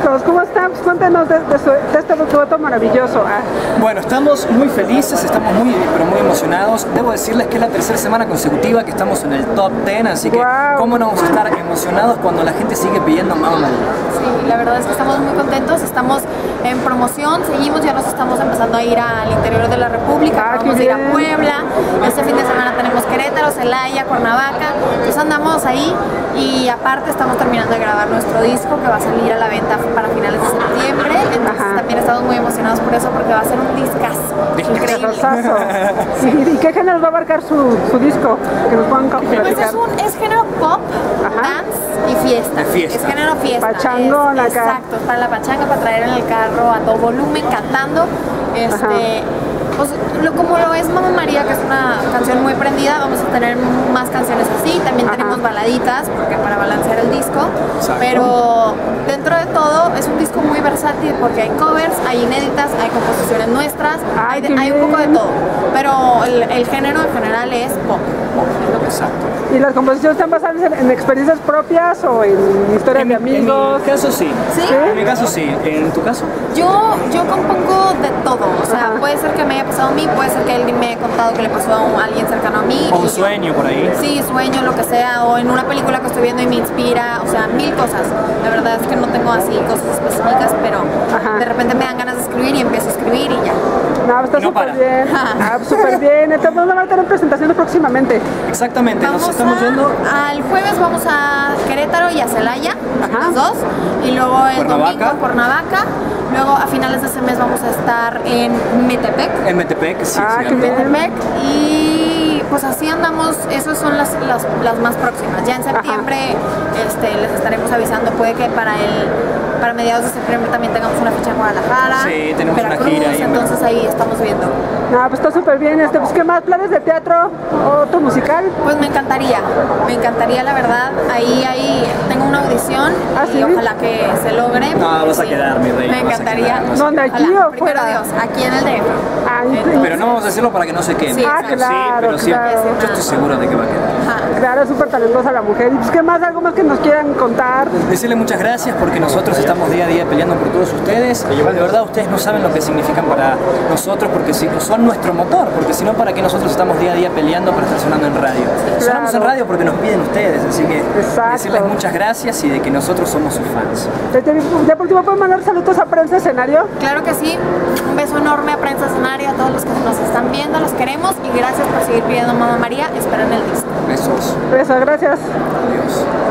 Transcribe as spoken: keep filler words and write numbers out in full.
Chicos, ¿cómo están? Pues cuéntenos de, de, su, de este dueto maravilloso. Ah. Bueno, estamos muy felices, estamos muy, pero muy emocionados. Debo decirles que es la tercera semana consecutiva que estamos en el top diez, así que wow. ¿Cómo no vamos a estar emocionados cuando la gente sigue pidiendo Mamma María? Sí, la verdad es que estamos muy contentos, estamos en promoción, seguimos, ya nos estamos empezando a ir al interior de la República, ah, vamos a ir a Puebla, este fin de semana tenemos Querétaro, Celaya, Cuernavaca, entonces andamos ahí y aparte estamos terminando de grabar nuestro disco que va a salir a la venta para finales de septiembre, entonces Ajá. también estamos muy emocionados por eso porque va a ser un discazo, increíble. ¿Y, ¿Y qué género va a abarcar su, su disco? Que nos puedan platicar. Pues es, un, es género pop, Ajá. dance y fiesta. fiesta. Es género fiesta. Pachangón es, acá. Exacto, para la pachanga, para traer en el carro a todo volumen, cantando. Este, pues, lo, como lo es Mamma María, que es una canción muy prendida, vamos a tener más canciones así. También Ajá. tenemos baladitas, porque para balancear el disco. Exacto. Pero dentro de todo es un disco muy versátil porque hay covers, hay inéditas, hay composiciones nuestras, Ay, hay, hay un poco de todo. Pero el, el género en general es pop. Exacto. ¿Y las composiciones están basadas en, en experiencias propias o en historias en de mi, amigos? En mi caso sí. ¿Sí? ¿Sí? En mi caso sí. ¿En tu caso? Yo, yo compongo de todo. O sea, Ajá. puede ser que me haya pasado a mí, puede ser que alguien me haya contado que le pasó a, un, a alguien cercano a mí. O un sueño por ahí. Sí, sueño, lo que sea. O en una película que estoy viendo y me inspira. O sea, mil cosas. La verdad es que no tengo así cosas específicas, pero Ajá. de repente me dan ganas de escribir y empiezo a escribir y ya. No, está no súper bien. Ah, súper bien. Entonces vamos a tener presentaciones próximamente. Exactamente. Vamos Nos estamos a, yendo. Al jueves vamos a Querétaro y a Celaya, Ajá. los dos. Y luego el Cuernavaca. domingo Cuernavaca. Luego a finales de ese mes vamos a estar en Metepec. En Metepec, sí. Ah, sí, qué bien. Metepec. Y pues así andamos, esas son las, las, las más próximas. Ya en septiembre este, les estaremos avisando, puede que para el para mediados de septiembre también tengamos una fecha en Guadalajara. Sí, tenemos Veracruz, una gira ahí. Entonces ahí estamos viendo. No, pues está súper bien. Este, pues, ¿qué más? ¿Planes de teatro? ¿Otro musical? Pues me encantaría, me encantaría la verdad. Ahí, ahí tengo una audición ¿Ah, y sí? ojalá que se logre. No, vas a sí. quedar, mi rey. Me encantaría. ¿Dónde, aquí Ojalá. o Primero fuera? Dios, aquí en el D F. Ay, Entonces, Pero no vamos a decirlo para que no se quede. Sí, ah, exacto. claro, sí, pero sí, claro. yo estoy seguro de que va a quedar. Ajá. Claro, es súper talentosa la mujer. ¿Y pues qué más? ¿Algo más que nos quieran contar? Decirle muchas gracias porque nosotros estamos día a día peleando por todos ustedes. De verdad ustedes no saben lo que significan para nosotros porque si, son nuestro motor, porque si no, ¿para qué nosotros estamos día a día peleando para estar sonando en radio? Claro. Sonamos en radio porque nos piden ustedes, así que Exacto. decirles muchas gracias y de que nosotros somos sus fans. Ya por último, ¿pueden mandar saludos a Prensa Escenario? Claro que sí. Un beso enorme a Prensa Escenario, a todos los que nos están viendo, los queremos y gracias por seguir pidiendo Mamma María. Esperen el disco. Besos. Besos, gracias. Adiós.